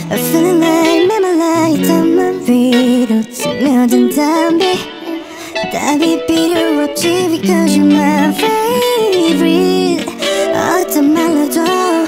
I'm feeling like memory 땀만 위로 스며든 담비 답이 필요 없지 because you're my favorite. 어떤 말로도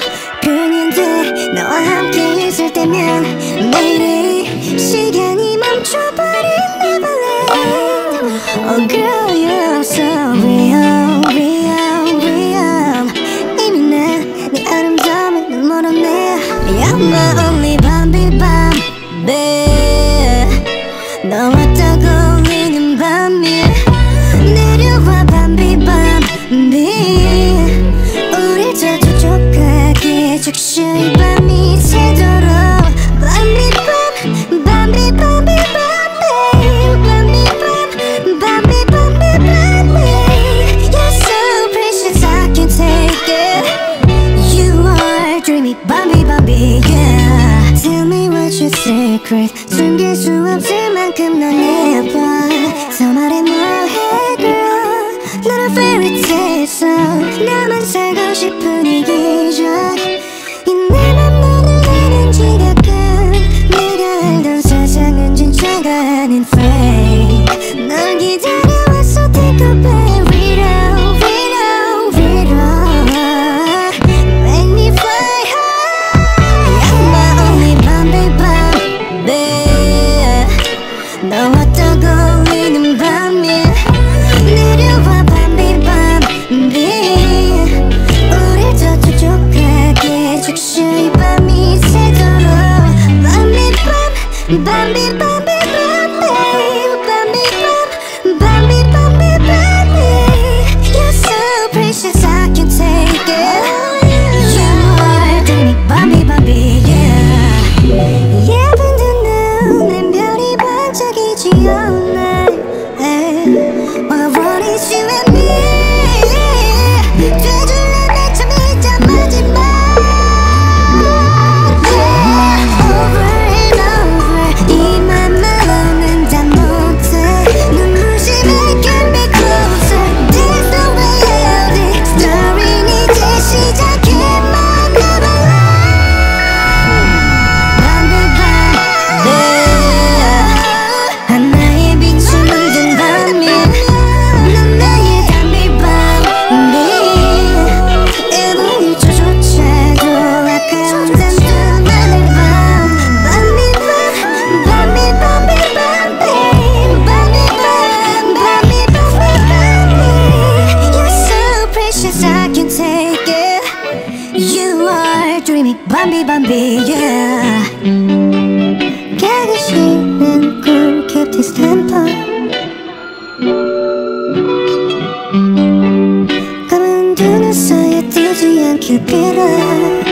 그냥 너와 함께 있을 때면 매일이 시간이 멈춰버린 Neverland. Oh girl you're so real, real, real. 이미 난 네 아름다움에 눈물었네. You're my only Bambi, Bambi. 너와 딱 어울리는 밤이 내려와 Bambi, Bambi. 우릴 더 촉촉하게 적셔이 밤이 새도록 Bambi, Bambi, Bambi, Bambi, Bambi, Bambi, Bambi, Bambi. You're so precious, I can't take it. You are dreamy, Bambi, Bambi, yeah. Tell me what's your secret. 숨길 수 없을 만큼 넌 예뻐. 더 말해 뭐해 girl. 넌 a fairy tale song. 나만 살고 싶은 이 기적. 이 내 맘 너를 아는 지각한 내가 알던 세상은 진짜가 아닌 fake. 널 기다려왔어 take a back. Read out, read out, read out. Make me fly high. You're my only Bambi, Bambi. 너와 딱 어울리는 밤이 내려와 Bambi, Bambi. 우릴 더 촉촉하게 적셔 이 밤이 새도록 Bambi, Bambi, Bambi, Bambi, Bambi, Bambi, Bambi, Bambi. You're so precious, I can't take it. You are dreamy, Bambi, Bambi, yeah. 예쁜 듯 눈엔 별이 반짝이지 all night. All I want is you and me. 되줄래 내 잠이자 마지막. Over and over 이 맘만은 다 못해. 눈부시게 can be closer. There's no way out. This story는 이제 시작해만 Neverland. Bambi, Bambi. 하나의 빛을 물든 밤이 넌 나의 Bambi, Bambi. 1분 1초조차도 아까운 단두만의 밤 Bambi, Bambi, Bambi, Bambi, Bambi, Bambi, Bambi, Bambi. You're so precious, I can't take it. You are dreamy, Bambi, Bambi, yeah. 깨기 싫은 꿈 keep this tempo. 감은 두 눈 사이에 뜨지 않길 빌어.